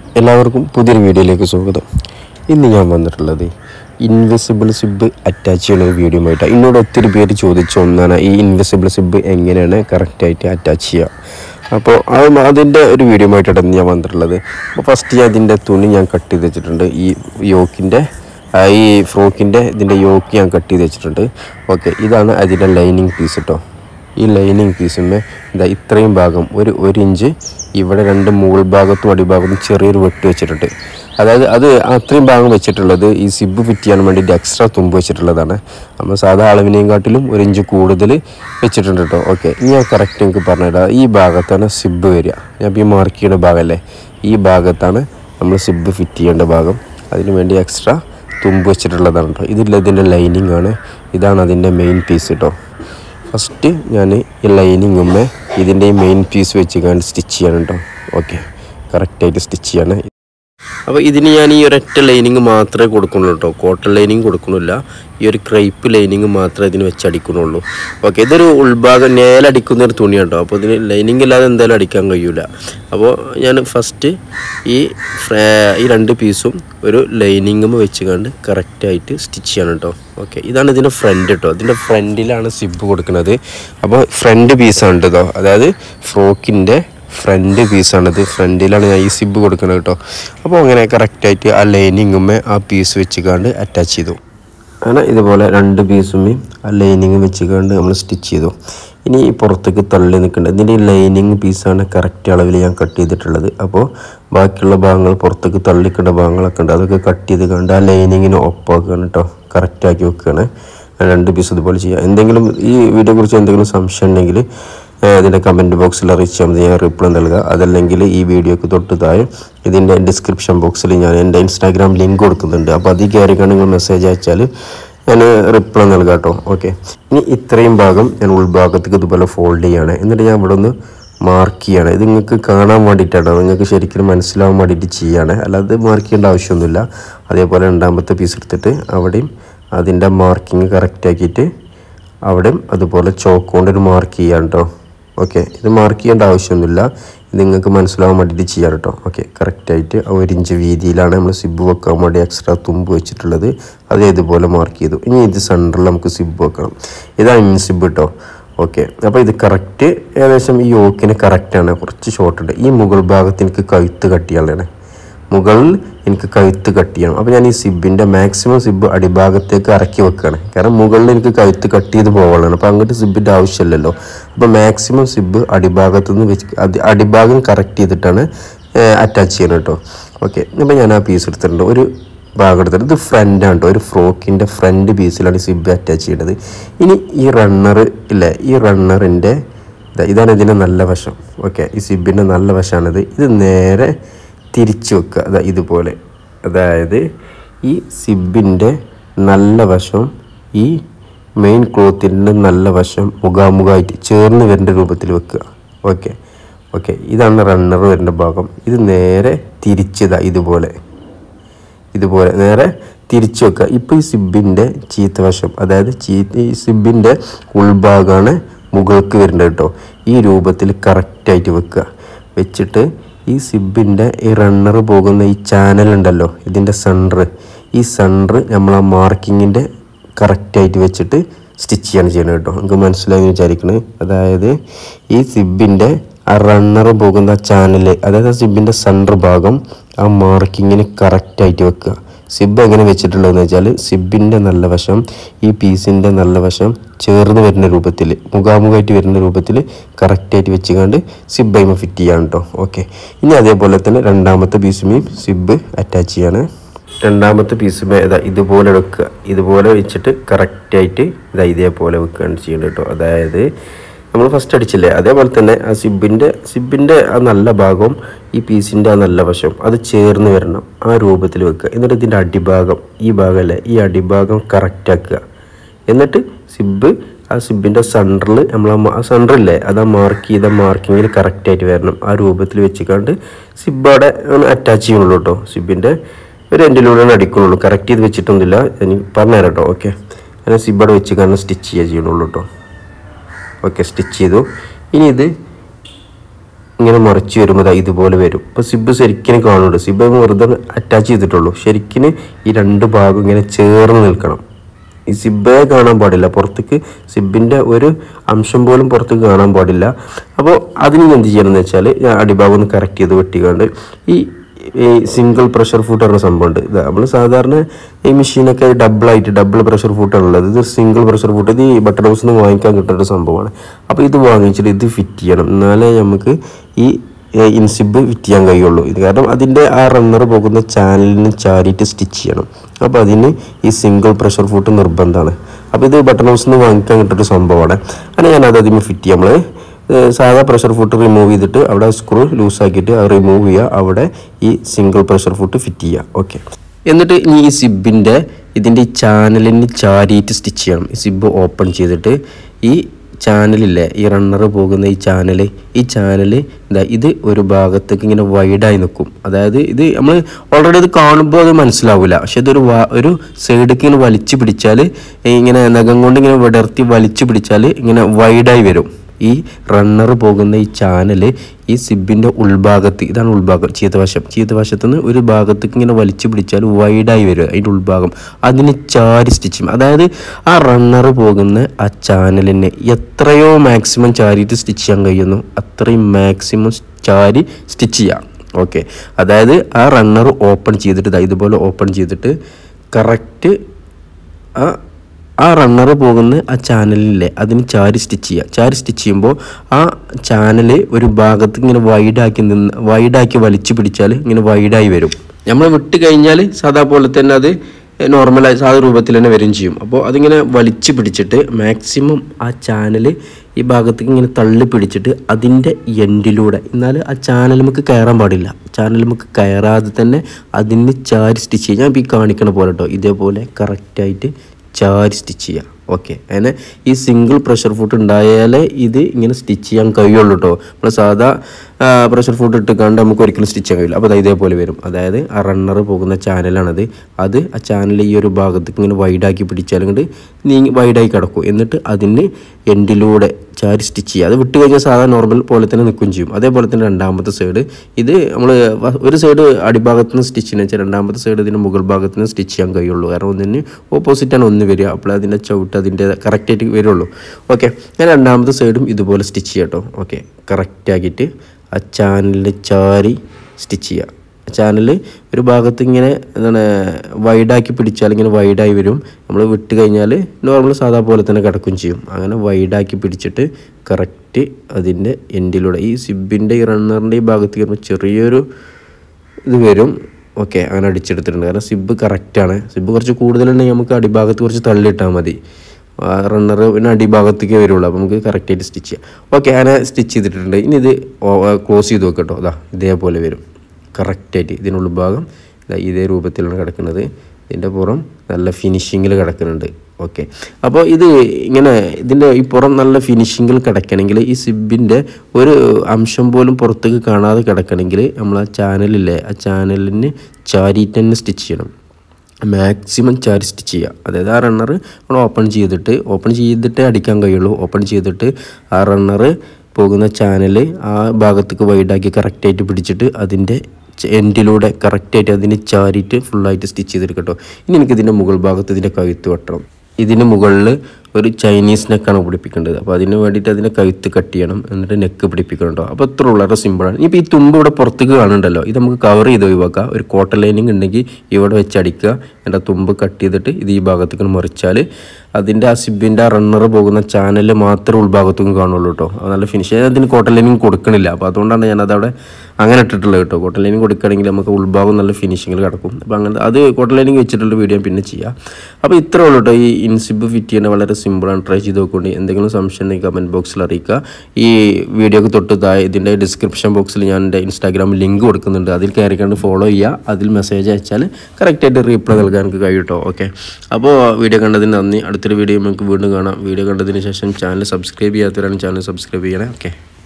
എല്ലാവർക്കും പുതിയൊരു വീഡിയോയിലേക്ക് സ്വാഗതം. ഇന്ന് ഞാൻ വന്നിട്ടുള്ളത് ഇൻവിസിബിൾ സിബ് അറ്റാച്ച് ചെയ്യുന്ന ഒരു വീഡിയോ ആയിട്ടാണ്. എന്നോട് ഒത്തിരി പേര് ചോദിച്ച ഒന്നാണ് ഈ ഇൻവിസിബിൾ സിബ് എങ്ങനെയാണ് കറക്റ്റായിട്ട് അറ്റാച്ച് ചെയ്യുക. അപ്പോൾ അതിൻ്റെ ഒരു വീഡിയോ ആയിട്ടാണ് ഞാൻ വന്നിട്ടുള്ളത്. അപ്പോൾ ഫസ്റ്റ് ഇതിൻ്റെ തുണി ഞാൻ കട്ട് ചെയ്ത് വെച്ചിട്ടുണ്ട്. ഈ യോക്കിൻ്റെ ഈ ഫ്രോക്കിൻ്റെ ഇതിൻ്റെ യോക്ക് ഞാൻ കട്ട് ചെയ്ത് വെച്ചിട്ടുണ്ട്. ഓക്കെ, ഇതാണ് അതിൻ്റെ ലൈനിങ് പീസ് കേട്ടോ. ഈ ലൈനിങ് പീസിന്മേ ഇതാ ഇത്രയും ഭാഗം ഒരു ഇഞ്ച് ഇവിടെ രണ്ട് മുകൾ ഭാഗത്തും അടിഭാഗത്തും ചെറിയൊരു വെട്ട് വെച്ചിട്ടുണ്ട്. അതായത് അത് അത്രയും ഭാഗം വെച്ചിട്ടുള്ളത് ഈ സിബ് ഫിറ്റ് ചെയ്യാൻ വേണ്ടിയിട്ട് എക്സ്ട്രാ തുമ്പ് വെച്ചിട്ടുള്ളതാണ്. നമ്മൾ സാധാ അളവിനെയും കാട്ടിലും ഒരു ഇഞ്ച് കൂടുതൽ വെച്ചിട്ടുണ്ട് കേട്ടോ. ഓക്കെ, ഇനി ഞാൻ കറക്റ്റ് എനിക്ക് പറഞ്ഞുതരാം. ഈ ഭാഗത്താണ് സിബ് വരിക. ഞാൻ ഈ മാർക്ക് ചെയ്യുന്ന ഭാഗമല്ലേ, ഈ ഭാഗത്താണ് നമ്മൾ സിബ് ഫിറ്റ് ചെയ്യേണ്ട ഭാഗം. അതിന് വേണ്ടി എക്സ്ട്രാ തുമ്പ് വെച്ചിട്ടുള്ളതാണ് കേട്ടോ. ഇതിൻ്റെ ലൈനിങ് ആണ്. ഇതാണ് അതിൻ്റെ മെയിൻ പീസ് കേട്ടോ. ഫസ്റ്റ് ഞാൻ ഈ ലൈനിങ്ങുമ്മേ ഇതിൻ്റെ ഈ മെയിൻ പീസ് വെച്ച് സ്റ്റിച്ച് ചെയ്യണം കേട്ടോ. ഓക്കെ, കറക്റ്റായിട്ട് സ്റ്റിച്ച് ചെയ്യണം. അപ്പോൾ ഇതിന് ഞാൻ ഈ ഒരൊറ്റ ലൈനിങ് മാത്രമേ കൊടുക്കുന്നുള്ളൂ കേട്ടോ. കോട്ടൺ ലൈനിങ് കൊടുക്കുന്നില്ല. ഈ ഒരു ക്രൈപ്പ് ലൈനിങ് മാത്രമേ ഇതിന് വെച്ചടിക്കുന്നുള്ളൂ. ഓക്കെ, ഇതൊരു ഉൾഭാഗം നേലടിക്കുന്ന ഒരു തുണി കേട്ടോ. അപ്പോൾ ഇതിന് ലൈനിങ് ഇല്ലാതെ എന്തായാലും അടിക്കാൻ കഴിയില്ല. അപ്പോൾ ഞാൻ ഫസ്റ്റ് ഈ രണ്ട് പീസും ഒരു ലൈനിങ്ങും വെച്ച് കറക്റ്റായിട്ട് സ്റ്റിച്ച് ചെയ്യണം കേട്ടോ. ഓക്കെ, ഇതാണ് ഇതിൻ്റെ ഫ്രണ്ട് കേട്ടോ. ഇതിൻ്റെ ഫ്രണ്ടിലാണ് സിബ് കൊടുക്കുന്നത്. അപ്പോൾ ഫ്രണ്ട് പീസാണ് കേട്ടോ. അതായത് ഫ്രോക്കിൻ്റെ ഫ്രണ്ട് പീസാണിത്. ഫ്രണ്ടിലാണ് ഞാൻ ഈ സിബ് കൊടുക്കുന്നത് കേട്ടോ. അപ്പോൾ അങ്ങനെ കറക്റ്റായിട്ട് ആ ലൈനിങ്ങുമ്മേ ആ പീസ് വെച്ചുകൊണ്ട് അറ്റാച്ച് ചെയ്തു. അങ്ങനെ ഇതുപോലെ രണ്ട് പീസുമ്മേ ആ ലൈനിങ് വെച്ചുകൊണ്ട് നമ്മൾ സ്റ്റിച്ച് ചെയ്തു. ഇനി പുറത്തേക്ക് തള്ളി നിൽക്കേണ്ടത് ഇതിൻ്റെ ഈ ലൈനിങ് പീസാണ് കറക്റ്റ് അളവിൽ ഞാൻ കട്ട് ചെയ്തിട്ടുള്ളത്. അപ്പോൾ ബാക്കിയുള്ള ഭാഗങ്ങൾ പുറത്തേക്ക് തള്ളിക്കേണ്ട ഭാഗങ്ങളൊക്കെ ഉണ്ട്, അതൊക്കെ കട്ട് ചെയ്ത് കണ്ട് ആ ലൈനിങ്ങിന് ഒപ്പാക്കുകയാണ് കേട്ടോ. കറക്റ്റാക്കി വെക്കുകയാണ്. രണ്ട് പീസ് ഇതുപോലെ ചെയ്യുക. എന്തെങ്കിലും ഈ വീഡിയോയെ കുറിച്ച് എന്തെങ്കിലും സംശയം ഉണ്ടെങ്കിൽ ഇതിൻ്റെ കമൻറ്റ് ബോക്സിൽ അറിയിച്ചാൽ മതി, ഞാൻ റിപ്ലൈ നൽകുക. അതല്ലെങ്കിൽ ഈ വീഡിയോക്ക് തൊട്ട് താഴെ ഇതിൻ്റെ ഡിസ്ക്രിപ്ഷൻ ബോക്സിൽ ഞാൻ എൻ്റെ ഇൻസ്റ്റാഗ്രാം ലിങ്ക് കൊടുക്കുന്നുണ്ട്. അപ്പോൾ അതിൽ കയറിക്കാണ് നിങ്ങൾ മെസ്സേജ് അയച്ചാൽ ഞാൻ റിപ്ലൈ നൽകാം കേട്ടോ. ഓക്കെ, ഇനി ഇത്രയും ഭാഗം ഞാൻ ഉൾഭാഗത്തേക്ക് ഇതുപോലെ ഫോൾഡ് ചെയ്യുകയാണ്. എന്നിട്ട് ഞാൻ ഇവിടെ ഒന്ന് മാർക്ക് ചെയ്യാണ്. ഇത് നിങ്ങൾക്ക് കാണാൻ വേണ്ടിയിട്ടാണ്, നിങ്ങൾക്ക് ശരിക്കും മനസ്സിലാവാൻ വേണ്ടിയിട്ട് ചെയ്യുകയാണ്, അല്ലാതെ മാർക്ക് ചെയ്യേണ്ട ആവശ്യമൊന്നുമില്ല. അതേപോലെ രണ്ടാമത്തെ പീസ് എടുത്തിട്ട് അവിടെയും അതിൻ്റെ മാർക്കിങ് കറക്റ്റാക്കിയിട്ട് അവിടെയും അതുപോലെ ചോക്ക് കൊണ്ടൊരു മാർക്ക് ചെയ്യാൻ കേട്ടോ. ഓക്കെ, ഇത് മാർക്ക് ചെയ്യേണ്ട ആവശ്യമൊന്നുമില്ല, ഇത് നിങ്ങൾക്ക് മനസ്സിലാവാൻ വേണ്ടിയിട്ട് ചെയ്യാം കേട്ടോ. ഓക്കെ, കറക്റ്റായിട്ട് ഒരു ഇഞ്ച് വീതിയിലാണ് നമ്മൾ സിബ് വെക്കാൻ വേണ്ടി എക്സ്ട്രാ തുമ്പ് വെച്ചിട്ടുള്ളത്. അത് ഇതുപോലെ മാർക്ക് ചെയ്തു. ഇനി ഇത് സെൻറ്ററിൽ നമുക്ക് സിബ് വെക്കണം. ഇതാണ് ഇൻ സിബ് കേട്ടോ. ഓക്കെ, അപ്പോൾ ഇത് കറക്റ്റ് ഏകദേശം ഈ യോക്കിന് കറക്റ്റാണ്. കുറച്ച് ഷോർട്ട് ഉണ്ട്. ഈ മുകൾ ഭാഗത്ത് എനിക്ക് കഴുത്ത് കട്ട് ചെയ്യാനുള്ളതാണ്. മുകളിൽ എനിക്ക് കഴുത്ത് കട്ട് ചെയ്യണം. അപ്പോൾ ഞാൻ ഈ സിബിൻ്റെ മാക്സിമം സിബ് അടിഭാഗത്തേക്ക് ഇറക്കി വെക്കുകയാണ്. കാരണം മുകളിൽ എനിക്ക് കഴുത്ത് കട്ട് ചെയ്ത് പോകാനുള്ളതാണ്. അപ്പോൾ അങ്ങോട്ട് സിബിൻ്റെ ആവശ്യമില്ലല്ലോ. അപ്പോൾ മാക്സിമം സിബ് അടിഭാഗത്തു നിന്ന് വെച്ച് അടിഭാഗം കറക്റ്റ് ചെയ്തിട്ടാണ് അറ്റാച്ച് ചെയ്യുന്നത് കേട്ടോ. ഓക്കെ, അപ്പോൾ ഞാൻ ആ പീസ് എടുത്തിട്ടുണ്ട്. ഒരു ഭാഗം എടുത്തിട്ട് ഇത് ഫ്രണ്ടാണ് കേട്ടോ. ഒരു ഫ്രോക്കിൻ്റെ ഫ്രണ്ട് പീസിലാണ് സിബ് അറ്റാച്ച് ചെയ്യേണ്ടത്. ഇനി ഈ റണ്ണർ ഇല്ലേ, ഈ റണ്ണറിൻ്റെ ഇതാണ് ഇതിൻ്റെ നല്ല വശം. ഓക്കെ, ഈ സിബിൻ്റെ നല്ല വശമാണിത്. ഇത് നേരെ തിരിച്ചു വെക്കുക ഇതുപോലെ. അതായത് ഈ സിബിൻ്റെ നല്ല വശം ഈ മെയിൻ ക്ലോത്തിൻ്റെ നല്ല വശം മുഖാമുഖമായിട്ട് ചേർന്ന് വരേണ്ട രൂപത്തിൽ വെക്കുക. ഓക്കെ ഓക്കെ, ഇതാണ് റണ്ണർ വരേണ്ട ഭാഗം. ഇത് നേരെ തിരിച്ചതാ ഇതുപോലെ നേരെ തിരിച്ചു വെക്കുക. ഇപ്പോൾ ഈ സിബിൻ്റെ ചീത്ത വശം, അതായത് ഈ സിബിൻ്റെ ഉൾഭാഗമാണ് മുകൾക്ക് വരേണ്ടത് കേട്ടോ. ഈ രൂപത്തിൽ കറക്റ്റായിട്ട് വെക്കുക. വെച്ചിട്ട് ഈ സിബിൻ്റെ ഈ റണ്ണർ പോകുന്ന ഈ ചാനൽ ഉണ്ടല്ലോ, ഇതിൻ്റെ സെൻറ്റർ, ഈ സെൻറ്റർ നമ്മൾ ആ മാർക്കിങ്ങിൻ്റെ കറക്റ്റായിട്ട് വെച്ചിട്ട് സ്റ്റിച്ച് ചെയ്യാണ് ചെയ്യണം കേട്ടോ. നമുക്ക് മനസ്സിലായി വിചാരിക്കുന്നത്. അതായത് ഈ സിബിൻ്റെ ആ റണ്ണർ പോകുന്ന ചാനൽ, അതായത് ആ സിബിൻ്റെ സെൻറ്റർ ഭാഗം ആ മാർക്കിങ്ങിന് കറക്റ്റായിട്ട് വെക്കുക. സിബ് എങ്ങനെ വെച്ചിട്ടുള്ളതെന്ന് വെച്ചാൽ സിബിൻ്റെ നല്ല വശം ഈ പീസിൻ്റെ നല്ല വശം ചേർന്ന് വരുന്ന രൂപത്തിൽ, മുഖാമുഖമായിട്ട് വരുന്ന രൂപത്തിൽ കറക്റ്റായിട്ട് വെച്ചുകൊണ്ട് സിബ് അതിമ ഫിറ്റ് ചെയ്യാണ് കേട്ടോ. ഓക്കെ, ഇനി അതേപോലെ തന്നെ രണ്ടാമത്തെ പീസുമേയും സിബ് അറ്റാച്ച് ചെയ്യാണ്. രണ്ടാമത്തെ പീസുമേ ഇതുപോലെ വെക്കുക. ഇതുപോലെ വെച്ചിട്ട് കറക്റ്റായിട്ട് ഇതേപോലെ വെക്കുകയാണ് ചെയ്യേണ്ടത് കേട്ടോ. അതായത് നമ്മൾ ഫസ്റ്റ് അടിച്ചില്ലേ, അതേപോലെ തന്നെ ആ സിബിൻ്റെ ആ നല്ല ഭാഗവും ഈ പീസിൻ്റെ ആ നല്ല വശം അത് ചേർന്ന് വരണം. ആ രൂപത്തിൽ വെക്കുക. എന്നിട്ട് ഇതിൻ്റെ അടിഭാഗം, ഈ ഭാഗമല്ലേ, ഈ അടിഭാഗം കറക്റ്റാക്കുക. എന്നിട്ട് ആ സിബിൻ്റെ സെൻറ്ററിൽ നമ്മൾ ആ സെൻറ്ററില്ലേ, അത് ആ മാർക്ക് ചെയ്ത മാർക്കിങ്ങിൽ കറക്റ്റായിട്ട് വരണം. ആ രൂപത്തിൽ വെച്ചിക്കാണ്ട് സിബ് അവിടെ അറ്റാച്ച് ചെയ്യുള്ളൂ കേട്ടോ. സിബിൻ്റെ ഒരു എൻഡിലൂടെയാണ് അടിക്കുന്നുള്ളൂ. കറക്റ്റ് ചെയ്ത് വെച്ചിട്ടൊന്നുമില്ല, എനിക്ക് പറഞ്ഞുതരാം കേട്ടോ. ഓക്കെ, ഞാൻ സിബ് അവിടെ വെച്ചിക്കാണ്ട് സ്റ്റിച്ച് ചെയ്യുന്നുള്ളൂ കേട്ടോ. ഓക്കെ, സ്റ്റിച്ച് ചെയ്തു. ഇനി ഇത് ഇങ്ങനെ മറിച്ച് വരുമ്പോൾ ഇതുപോലെ വരും. ഇപ്പോൾ സിബ് ശരിക്കും കാണുന്നുണ്ട്. സിബ് വെറുതെ അറ്റാച്ച് ചെയ്തിട്ടുള്ളൂ. ശരിക്കും ഈ രണ്ട് ഭാഗം ഇങ്ങനെ ചേർന്ന് നിൽക്കണം. ഈ സിബേ കാണാൻ പാടില്ല, പുറത്തേക്ക് സിബിൻ്റെ ഒരു അംശം പോലും പുറത്തേക്ക് കാണാൻ പാടില്ല. അപ്പോൾ അതിന് എന്ത് ചെയ്യണം എന്ന് വെച്ചാൽ ഞാൻ അടിഭാഗം ഒന്ന് കറക്റ്റ് ചെയ്ത് വെട്ടിക്കാണ്ട് ഈ സിംഗിൾ പ്രഷർ ഫൂട്ട് പറഞ്ഞ സംഭവമുണ്ട്. ഇത് നമ്മൾ സാധാരണ ഈ മെഷീനൊക്കെ ഡബിൾ പ്രഷർ ഫൂട്ടാണുള്ളത്. ഇത് സിംഗിൾ പ്രഷർ ഫൂട്ട്. ഇത് ഈ ബട്ടർ ഹൗസിൽ നിന്ന് വാങ്ങിക്കാൻ കിട്ടുന്ന ഒരു സംഭവമാണ്. അപ്പോൾ ഇത് വാങ്ങിച്ചിട്ട് ഇത് ഫിറ്റ് ചെയ്യണം. എന്നാലേ നമുക്ക് ഈ ഇൻസിബ് ഫിറ്റ് ചെയ്യാൻ കഴിയുള്ളൂ. ഇത് കാരണം അതിൻ്റെ ആ റണ്ണർ പോകുന്ന ചാനലിന് ചാരിയിട്ട് സ്റ്റിച്ച് ചെയ്യണം. അപ്പോൾ അതിന് ഈ സിംഗിൾ പ്രഷർ ഫൂട്ട് നിർബന്ധമാണ്. അപ്പോൾ ഇത് ബട്ടർ ഹൗസിൽ നിന്ന് വാങ്ങിക്കാൻ കിട്ടുന്നൊരു സംഭവമാണ്. അങ്ങനെ ഞാനത് അതിന് ഫിറ്റ് ചെയ്യാം. നമ്മൾ സാധാ പ്രഷർ ഫൂട്ട് റിമൂവ് ചെയ്തിട്ട് അവിടെ സ്ക്രൂ ലൂസാക്കിയിട്ട് റിമൂവ് ചെയ്യുക, അവിടെ ഈ സിംഗിൾ പ്രഷർ ഫൂട്ട് ഫിറ്റ് ചെയ്യുക. ഓക്കെ, എന്നിട്ട് ഇനി ഈ സിബിൻ്റെ ഇതിൻ്റെ ഈ ചാനലിന് ചാരിയിട്ട് സ്റ്റിച്ച് ചെയ്യണം. ഈ സിബ് ഓപ്പൺ ചെയ്തിട്ട് ഈ ചാനലില്ലേ, ഈ റണ്ണർ പോകുന്ന ഈ ചാനൽ എന്താ ഇത് ഒരു ഭാഗത്തേക്ക് ഇങ്ങനെ വൈഡായി നിൽക്കും. അതായത് ഇത് നമ്മൾ ഓൾറെഡി ഇത് കാണുമ്പോൾ അത് മനസ്സിലാവില്ല. പക്ഷെ ഇതൊരു ഒരു സൈഡിലേക്ക് ഇങ്ങനെ വലിച്ചു പിടിച്ചാൽ, ഇങ്ങനെ നഖം കൊണ്ട് ഇങ്ങനെ വിടർത്തി വലിച്ചു പിടിച്ചാൽ ഇങ്ങനെ വൈഡായി വരും. ഈ റണ്ണർ പോകുന്ന ഈ ചാനൽ ഈ സിബിൻ്റെ ഉൾഭാഗത്ത്, ഇതാണ് ഉൾഭാഗം, ചീത്തവശത്തു നിന്ന് ഒരു ഭാഗത്തേക്ക് ഇങ്ങനെ വലിച്ചു പിടിച്ചാൽ വൈഡായി വരും അതിൻ്റെ ഉൾഭാഗം. അതിന് ചാരി സ്റ്റിച്ച് ചെയ്യും. അതായത് ആ റണ്ണർ പോകുന്ന ആ ചാനലിനെ എത്രയോ മാക്സിമം ചാരിയിട്ട് സ്റ്റിച്ച് ചെയ്യാൻ കഴിയുന്നു അത്രയും മാക്സിമം ചാരി സ്റ്റിച്ച് ചെയ്യാം. ഓക്കെ, അതായത് ആ റണ്ണർ ഓപ്പൺ ചെയ്തിട്ട് ഇതുപോലെ ഓപ്പൺ ചെയ്തിട്ട് കറക്റ്റ് ആ റണ്ണർ പോകുന്ന ആ ചാനലിലെ അതിന് ചാരി സ്റ്റിച്ച് ചെയ്യുക. ചാരി സ്റ്റിച്ച് ചെയ്യുമ്പോൾ ആ ചാനൽ ഒരു ഭാഗത്ത് ഇങ്ങനെ വൈഡാക്കി വലിച്ചു പിടിച്ചാൽ ഇങ്ങനെ വൈഡായി വരും. നമ്മൾ വിട്ട് കഴിഞ്ഞാൽ സാധാ പോലെ തന്നെ അത് നോർമലായി സാധാ രൂപത്തിൽ തന്നെ വരും ചെയ്യും. അപ്പോൾ അതിങ്ങനെ വലിച്ചു പിടിച്ചിട്ട് മാക്സിമം ആ ചാനൽ ഈ ഭാഗത്തേക്ക് ഇങ്ങനെ തള്ളി പിടിച്ചിട്ട് അതിൻ്റെ എൻഡിലൂടെ, എന്നാൽ ആ ചാനൽ നമുക്ക് കയറാൻ പാടില്ല. ചാനൽ നമുക്ക് കയറാതെ തന്നെ അതിന് ചാരി സ്റ്റിച്ച് ചെയ്യുക. ഞാൻ ഇപ്പോൾ ഈ കാണിക്കണ പോലെ കേട്ടോ, ഇതേപോലെ കറക്റ്റായിട്ട് ചാരി സ്റ്റിച്ച് ചെയ്യുക. ഓക്കെ, അങ്ങനെ ഈ സിംഗിൾ പ്രഷർ ഫൂട്ട് ഉണ്ടായാലേ ഇത് ഇങ്ങനെ സ്റ്റിച്ച് ചെയ്യാൻ കഴിയുള്ളൂ കേട്ടോ. നമ്മൾ സാധാ പ്രഷർ ഫൂട്ട് ഇട്ടുകൊണ്ട് നമുക്ക് ഒരിക്കലും സ്റ്റിച്ച് ചെയ്യാൻ കഴിയില്ല. അപ്പോൾ അത് ഇതേപോലെ വരും. അതായത് ആ റണ്ണർ പോകുന്ന ചാനലാണത്. ആ ചാനൽ ഈ ഒരു ഭാഗത്തേക്ക് ഇങ്ങനെ വൈഡാക്കി പിടിച്ചാൽ കൊണ്ട് വൈഡായി കിടക്കും. എന്നിട്ട് അതിന് എൻഡിലൂടെ ചാരി സ്റ്റിച്ച് ചെയ്യുക. അത് വിട്ട് കഴിഞ്ഞാൽ സാധാ നോർമൽ പോലെ തന്നെ നിൽക്കുകയും ചെയ്യും. അതേപോലെ തന്നെ രണ്ടാമത്തെ സൈഡ്, ഇത് നമ്മൾ ഒരു സൈഡ് അടിഭാഗത്ത് നിന്ന് സ്റ്റിച്ച് ചെയ്യുന്ന വെച്ചാൽ രണ്ടാമത്തെ സൈഡ് ഇതിൻ്റെ മുകൾ ഭാഗത്ത് നിന്ന് സ്റ്റിച്ച് ചെയ്യാൻ കഴിയുള്ളൂ. കാരണം ഒന്നിന് ഓപ്പോസിറ്റാണ് ഒന്ന് വരിക. അപ്പോൾ അതിൻ്റെ ചവിട്ട് അതിൻ്റെ കറക്റ്റായിട്ട് വരുള്ളൂ. ഓക്കെ, ഞാൻ രണ്ടാമത്തെ സൈഡും ഇതുപോലെ സ്റ്റിച്ച് ചെയ്യാം കേട്ടോ. ഓക്കെ, കറക്റ്റാക്കിയിട്ട് ആ ചാനലിൽ ചാരി സ്റ്റിച്ച് ചെയ്യുക. ചാനൽ ഒരു ഭാഗത്ത് ഇങ്ങനെ എന്താണ് വൈഡാക്കി പിടിച്ചാൽ ഇങ്ങനെ വൈഡായി വരും. നമ്മൾ വിട്ട് കഴിഞ്ഞാൽ നോർമൽ സാധാ പോലെ തന്നെ കിടക്കുകയും ചെയ്യും. അങ്ങനെ വൈഡാക്കി പിടിച്ചിട്ട് കറക്റ്റ് അതിൻ്റെ എൻഡിലൂടെ ഈ സിബിൻ്റെ ഈ റണ്ണറിൻ്റെ ഈ ഭാഗത്ത് വരുമ്പോൾ ചെറിയൊരു ഇത് വരും. ഓക്കെ, അങ്ങനെ അടിച്ചെടുത്തിട്ടുണ്ട്. കാരണം സിബ് കറക്റ്റാണ്. സിബ് കുറച്ച് കൂടുതലുണ്ടെങ്കിൽ നമുക്ക് അടിഭാഗത്ത് കുറച്ച് തള്ളിയിട്ടാൽ മതി. റണ്ണർ പിന്നെ അടിഭാഗത്തേക്ക് വരുള്ളൂ. അപ്പോൾ നമുക്ക് കറക്റ്റായിട്ട് സ്റ്റിച്ച് ചെയ്യാം. ഓക്കെ, അങ്ങനെ സ്റ്റിച്ച് ചെയ്തിട്ടുണ്ട്. ഇനി ഇത് ക്ലോസ് ചെയ്ത് വെക്കട്ടോ. ഇതേപോലെ വരും കറക്റ്റായിട്ട്. ഇതിനുള്ള ഭാഗം ഇതേ രൂപത്തിലാണ് കിടക്കുന്നത്. ഇതിൻ്റെ പുറം നല്ല ഫിനിഷിങ്ങിൽ കിടക്കുന്നുണ്ട്. ഓക്കെ, അപ്പോൾ ഇത് ഇങ്ങനെ ഇതിൻ്റെ ഈ പുറം നല്ല ഫിനിഷിങ്ങിൽ കിടക്കണമെങ്കിൽ ഈ സിബിൻ്റെ ഒരു അംശം പോലും പുറത്തേക്ക് കാണാതെ കിടക്കണമെങ്കിൽ നമ്മൾ ആ ചാനലില്ലേ, ആ ചാനലിന് ചാരിയിട്ട് തന്നെ സ്റ്റിച്ച് ചെയ്യണം. മാക്സിമം ചാരി സ്റ്റിച്ച് ചെയ്യുക. അതായത് ആ റണ്ണർ നമ്മൾ ഓപ്പൺ ചെയ്തിട്ടേ അടിക്കാൻ കഴിയുള്ളൂ. ഓപ്പൺ ചെയ്തിട്ട് ആ റണ്ണർ പോകുന്ന ചാനൽ ആ ഭാഗത്തേക്ക് വൈഡാക്കി കറക്റ്റായിട്ട് പിടിച്ചിട്ട് അതിൻ്റെ എൻഡിലൂടെ കറക്റ്റായിട്ട് അതിന് ചാരിയിട്ട് ഫുള്ളായിട്ട് സ്റ്റിച്ച് ചെയ്തെടുക്കട്ടോ. ഇനി എനിക്കിതിൻ്റെ മുകൾ ഭാഗത്ത് ഇതിൻ്റെ കഴുത്ത് വെട്ടണം. ഇതിന് മുകളിൽ ഒരു ചൈനീസ് നെക്കാണ് പിടിപ്പിക്കേണ്ടത്. അപ്പോൾ അതിന് വേണ്ടിയിട്ട് അതിൻ്റെ കഴുത്ത് കട്ട് ചെയ്യണം, എന്നിട്ട് നെക്ക് പിടിപ്പിക്കണം കേട്ടോ. അപ്പോൾ ഇത്ര വളരെ സിമ്പിളാണ്. ഇപ്പോൾ ഈ തുമ്പ് ഇവിടെ പുറത്തേക്ക് കാണുന്നുണ്ടല്ലോ, ഇത് നമുക്ക് കവർ ചെയ്ത് ഒഴിവാക്കുക. ഒരു കോട്ടൺ ലൈനിങ് ഉണ്ടെങ്കിൽ ഇവിടെ വെച്ച് അടിക്കുക. എൻ്റെ തുമ്പ് കട്ട് ചെയ്തിട്ട് ഇത് ഈ ഭാഗത്തേക്ക് മറിച്ചാൽ അതിൻ്റെ ആ സിബിൻ്റെ ആ റണ്ണർ പോകുന്ന ചാനൽ മാത്രമേ ഉൾഭാഗത്തേക്കും കാണുള്ളൂ കേട്ടോ. അത് നല്ല ഫിനിഷ്. അതിന് കോട്ടൺ ലൈനിങ് കൊടുക്കണില്ല. അപ്പോൾ അതുകൊണ്ടാണ് ഞാനതവിടെ അങ്ങനെ ഇട്ടിട്ടുള്ളത് കേട്ടോ. കോട്ടൺ ലൈനിങ് കൊടുക്കുകയാണെങ്കിൽ നമുക്ക് ഉൾഭാഗം നല്ല ഫിനിഷിങ്ങിൽ കിടക്കും. അപ്പോൾ അങ്ങനെ അത് കോട്ടൺ ലൈനിങ് വെച്ചിട്ടുള്ള വീഡിയോ പിന്നെ ചെയ്യാം. അപ്പോൾ ഇത്രേ ഉള്ളൂ കേട്ടോ. ഈ ഇൻസിബ് ഫിറ്റ് ചെയ്യുന്നത് വളരെ സിമ്പിളാണ്. ട്രൈ ചെയ്ത് നോക്കുകൊണ്ട് എന്തെങ്കിലും സംശയം ഉണ്ടെങ്കിൽ കമൻറ്റ് ബോക്സിൽ അറിയിക്കുക. ഈ വീഡിയോക്ക് തൊട്ട് ഇതിൻ്റെ ഡിസ്ക്രിപ്ഷൻ ബോക്സിൽ ഞാൻ എൻ്റെ ഇൻസ്റ്റാഗ്രാം ലിങ്ക് കൊടുക്കുന്നുണ്ട്. അതിൽ കയറിക്കൊണ്ട് ഫോളോ ചെയ്യുക. അതിൽ മെസ്സേജ് അയച്ചാൽ കറക്റ്റായിട്ട് റീപ്ലൈ നൽകാൻ എനിക്ക് കഴിയും കേട്ടോ. ഓക്കെ, അപ്പോൾ വീഡിയോ കണ്ടതിന് നന്ദി. അടുത്തൊരു വീഡിയോ നമുക്ക് വീണ്ടും കാണാം. വീഡിയോ കണ്ടതിന് ശേഷം ചാനൽ സബ്സ്ക്രൈബ് ചെയ്യാത്തവരാണ് ചാനൽ സബ്സ്ക്രൈബ് ചെയ്യണേ. ഓക്കെ.